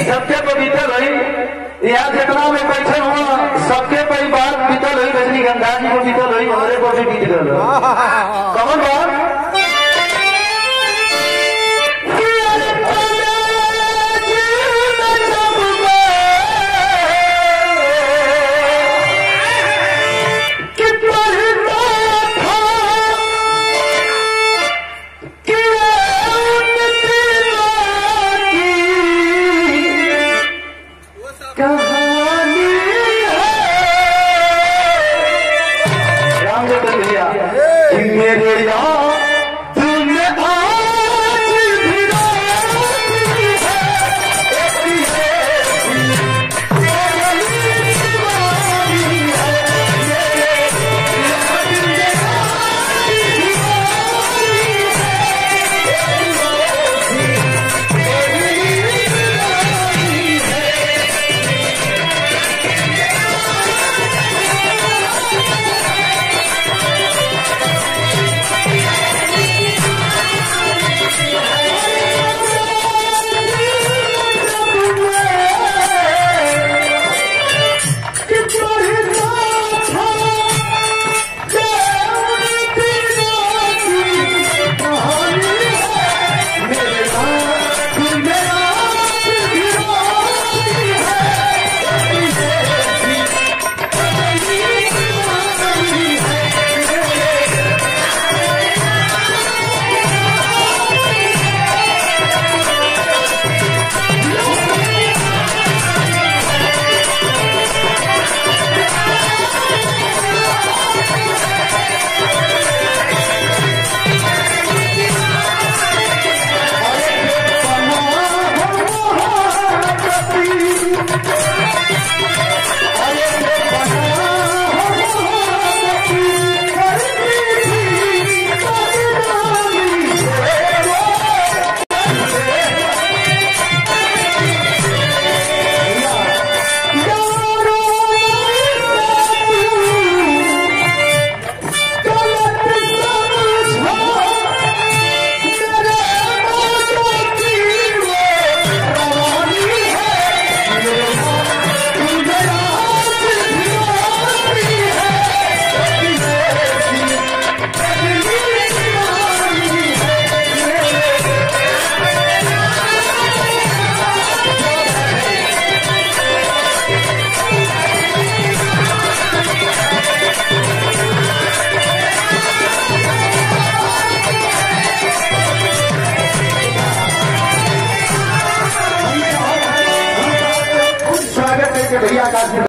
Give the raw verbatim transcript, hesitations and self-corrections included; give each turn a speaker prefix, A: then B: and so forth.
A: सबके पे बीतल रही, यहाँ जितना में बैठे हुआ सबके पे बात बीतल रही, रजनीगंधा जी को बीतल रही, हमारे को भी बीत गल। कौन बात? मेरे याद में आज भी रोती भैया का